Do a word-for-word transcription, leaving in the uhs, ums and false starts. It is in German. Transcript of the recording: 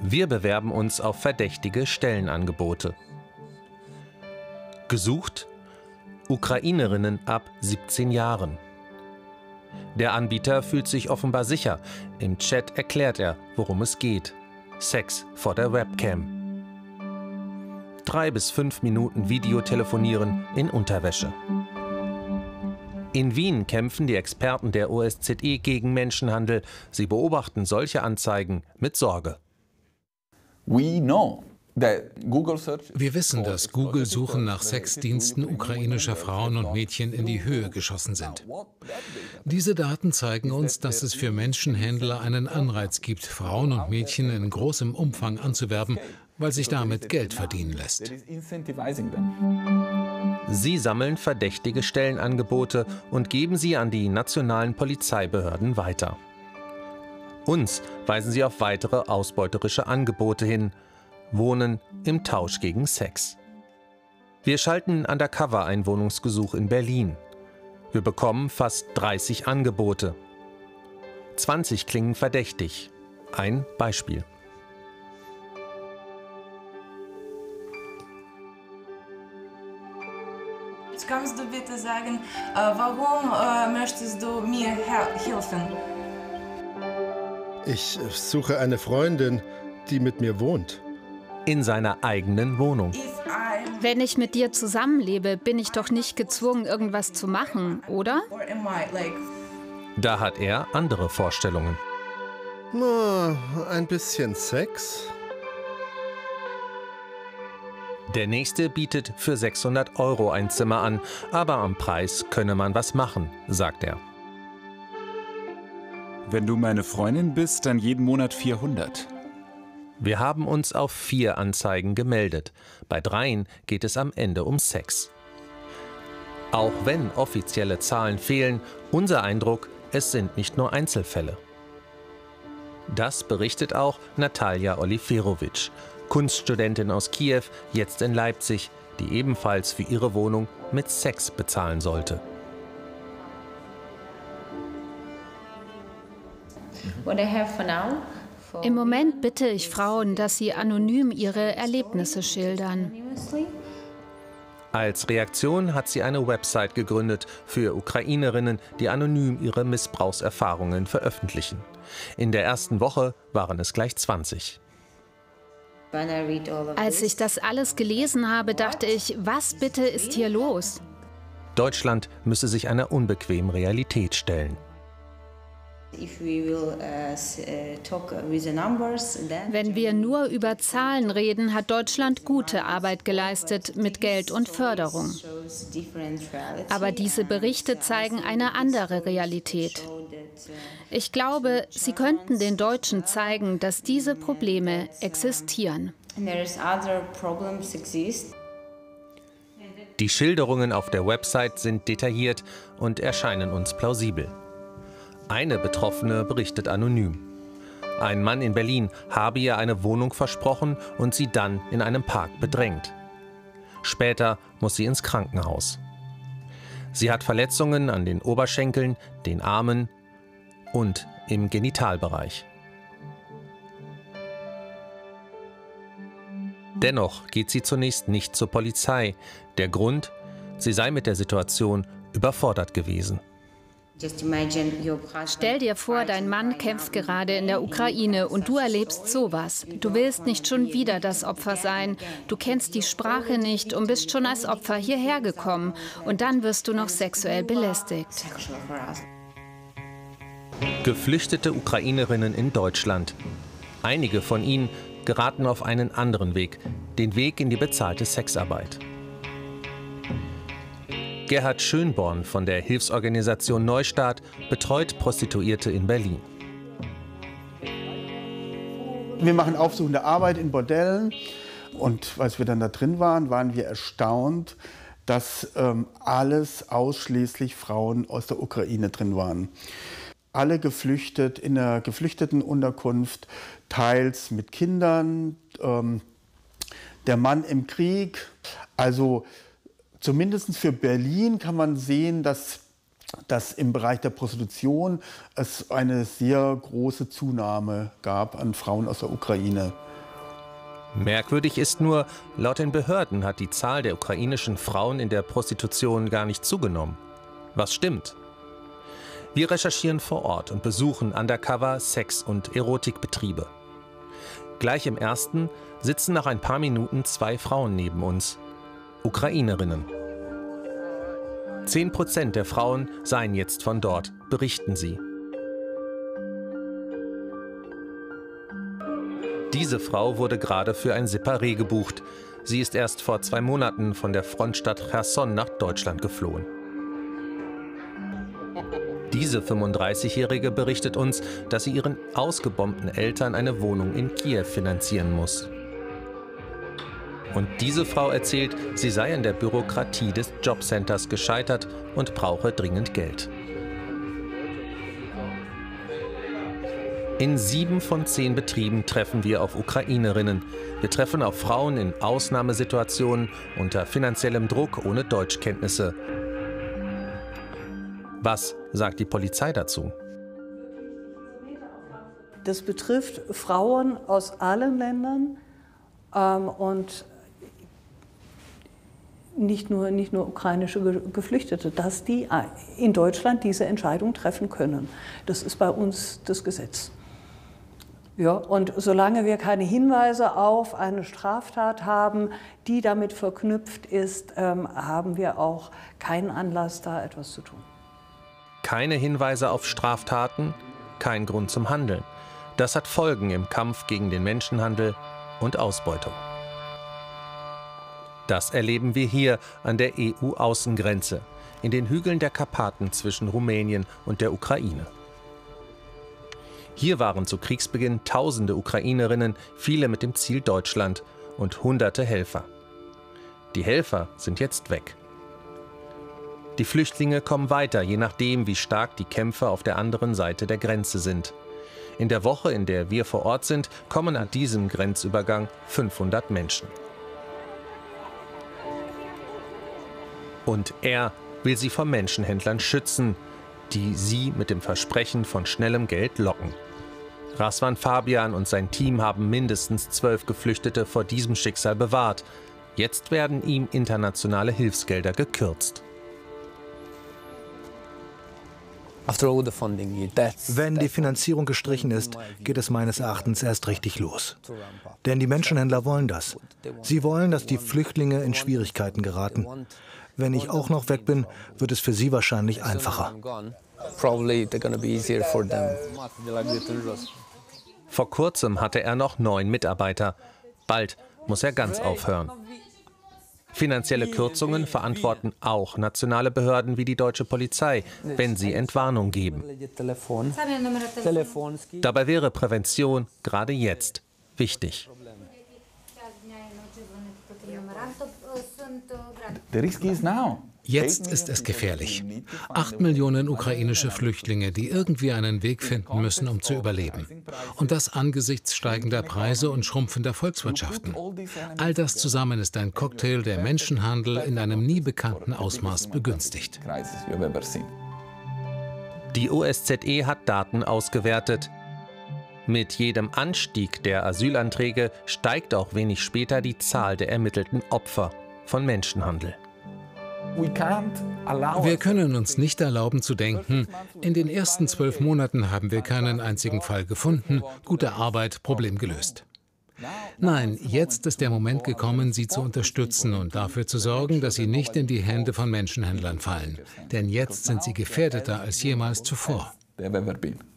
Wir bewerben uns auf verdächtige Stellenangebote. Gesucht: Ukrainerinnen ab siebzehn Jahren. Der Anbieter fühlt sich offenbar sicher. Im Chat erklärt er, worum es geht. Sex vor der Webcam. Drei bis fünf Minuten Videotelefonieren in Unterwäsche. In Wien kämpfen die Experten der O S Z E gegen Menschenhandel. Sie beobachten solche Anzeigen mit Sorge. Wir wissen, dass Google-Suchen nach Sexdiensten ukrainischer Frauen und Mädchen in die Höhe geschossen sind. Diese Daten zeigen uns, dass es für Menschenhändler einen Anreiz gibt, Frauen und Mädchen in großem Umfang anzuwerben, weil sich damit Geld verdienen lässt. Sie sammeln verdächtige Stellenangebote und geben sie an die nationalen Polizeibehörden weiter. Uns weisen sie auf weitere ausbeuterische Angebote hin. Wohnen im Tausch gegen Sex. Wir schalten undercover ein Wohnungsgesuch in Berlin. Wir bekommen fast dreißig Angebote. zwanzig klingen verdächtig. Ein Beispiel. Jetzt kannst du bitte sagen, äh, warum äh, möchtest du mir helfen? Ich suche eine Freundin, die mit mir wohnt. In seiner eigenen Wohnung. Wenn ich mit dir zusammenlebe, bin ich doch nicht gezwungen, irgendwas zu machen, oder? Da hat er andere Vorstellungen. Na, ein bisschen Sex. Der nächste bietet für sechshundert Euro ein Zimmer an, aber am Preis könne man was machen, sagt er. Wenn du meine Freundin bist, dann jeden Monat vierhundert. Wir haben uns auf vier Anzeigen gemeldet. Bei dreien geht es am Ende um Sex. Auch wenn offizielle Zahlen fehlen, unser Eindruck, es sind nicht nur Einzelfälle. Das berichtet auch Natalja Oliferovic, Kunststudentin aus Kiew, jetzt in Leipzig, die ebenfalls für ihre Wohnung mit Sex bezahlen sollte. What I have for now. Im Moment bitte ich Frauen, dass sie anonym ihre Erlebnisse schildern. Als Reaktion hat sie eine Website gegründet für Ukrainerinnen, die anonym ihre Missbrauchserfahrungen veröffentlichen. In der ersten Woche waren es gleich zwanzig. Als ich das alles gelesen habe, dachte ich, was bitte ist hier los? Deutschland müsse sich einer unbequemen Realität stellen. Wenn wir nur über Zahlen reden, hat Deutschland gute Arbeit geleistet mit Geld und Förderung. Aber diese Berichte zeigen eine andere Realität. Ich glaube, sie könnten den Deutschen zeigen, dass diese Probleme existieren. Die Schilderungen auf der Website sind detailliert und erscheinen uns plausibel. Eine Betroffene berichtet anonym. Ein Mann in Berlin habe ihr eine Wohnung versprochen und sie dann in einem Park bedrängt. Später muss sie ins Krankenhaus. Sie hat Verletzungen an den Oberschenkeln, den Armen und im Genitalbereich. Dennoch geht sie zunächst nicht zur Polizei. Der Grund: sie sei mit der Situation überfordert gewesen. Stell dir vor, dein Mann kämpft gerade in der Ukraine und du erlebst sowas. Du willst nicht schon wieder das Opfer sein. Du kennst die Sprache nicht und bist schon als Opfer hierher gekommen. Und dann wirst du noch sexuell belästigt. Geflüchtete Ukrainerinnen in Deutschland. Einige von ihnen geraten auf einen anderen Weg, den Weg in die bezahlte Sexarbeit. Gerhard Schönborn von der Hilfsorganisation Neustart betreut Prostituierte in Berlin. Wir machen aufsuchende Arbeit in Bordellen und als wir dann da drin waren, waren wir erstaunt, dass ähm, alles ausschließlich Frauen aus der Ukraine drin waren. Alle geflüchtet, in einer geflüchteten Unterkunft, teils mit Kindern, ähm, der Mann im Krieg, also zumindest für Berlin kann man sehen, dass, dass im Bereich der Prostitution es eine sehr große Zunahme gab an Frauen aus der Ukraine. Merkwürdig ist nur, laut den Behörden hat die Zahl der ukrainischen Frauen in der Prostitution gar nicht zugenommen. Was stimmt? Wir recherchieren vor Ort und besuchen undercover Sex- und Erotikbetriebe. Gleich im ersten sitzen nach ein paar Minuten zwei Frauen neben uns. Ukrainerinnen. Zehn Prozent der Frauen seien jetzt von dort, berichten sie. Diese Frau wurde gerade für ein Separé gebucht. Sie ist erst vor zwei Monaten von der Frontstadt Cherson nach Deutschland geflohen. Diese fünfunddreißigjährige berichtet uns, dass sie ihren ausgebombten Eltern eine Wohnung in Kiew finanzieren muss. Und diese Frau erzählt, sie sei in der Bürokratie des Jobcenters gescheitert und brauche dringend Geld. In sieben von zehn Betrieben treffen wir auf Ukrainerinnen. Wir treffen auf Frauen in Ausnahmesituationen, unter finanziellem Druck, ohne Deutschkenntnisse. Was sagt die Polizei dazu? Das betrifft Frauen aus allen Ländern ähm, und nicht nur, nicht nur ukrainische Geflüchtete, dass die in Deutschland diese Entscheidung treffen können. Das ist bei uns das Gesetz. Ja, und solange wir keine Hinweise auf eine Straftat haben, die damit verknüpft ist, ähm, haben wir auch keinen Anlass, da etwas zu tun. Keine Hinweise auf Straftaten, kein Grund zum Handeln. Das hat Folgen im Kampf gegen den Menschenhandel und Ausbeutung. Das erleben wir hier an der E U-Außengrenze, in den Hügeln der Karpaten zwischen Rumänien und der Ukraine. Hier waren zu Kriegsbeginn tausende Ukrainerinnen, viele mit dem Ziel Deutschland und hunderte Helfer. Die Helfer sind jetzt weg. Die Flüchtlinge kommen weiter, je nachdem, wie stark die Kämpfe auf der anderen Seite der Grenze sind. In der Woche, in der wir vor Ort sind, kommen an diesem Grenzübergang fünfhundert Menschen. Und er will sie vor Menschenhändlern schützen, die sie mit dem Versprechen von schnellem Geld locken. Razvan Fabian und sein Team haben mindestens zwölf Geflüchtete vor diesem Schicksal bewahrt. Jetzt werden ihm internationale Hilfsgelder gekürzt. Wenn die Finanzierung gestrichen ist, geht es meines Erachtens erst richtig los. Denn die Menschenhändler wollen das. Sie wollen, dass die Flüchtlinge in Schwierigkeiten geraten. Wenn ich auch noch weg bin, wird es für sie wahrscheinlich einfacher. Vor kurzem hatte er noch neun Mitarbeiter. Bald muss er ganz aufhören. Finanzielle Kürzungen verantworten auch nationale Behörden wie die deutsche Polizei, wenn sie Entwarnung geben. Dabei wäre Prävention gerade jetzt wichtig. Jetzt ist es gefährlich. Acht Millionen ukrainische Flüchtlinge, die irgendwie einen Weg finden müssen, um zu überleben. Und das angesichts steigender Preise und schrumpfender Volkswirtschaften. All das zusammen ist ein Cocktail, der Menschenhandel in einem nie bekannten Ausmaß begünstigt. Die O S Z E hat Daten ausgewertet. Mit jedem Anstieg der Asylanträge steigt auch wenig später die Zahl der ermittelten Opfer von Menschenhandel. Wir können uns nicht erlauben zu denken, in den ersten zwölf Monaten haben wir keinen einzigen Fall gefunden, gute Arbeit, Problem gelöst. Nein, jetzt ist der Moment gekommen, sie zu unterstützen und dafür zu sorgen, dass sie nicht in die Hände von Menschenhändlern fallen. Denn jetzt sind sie gefährdeter als jemals zuvor.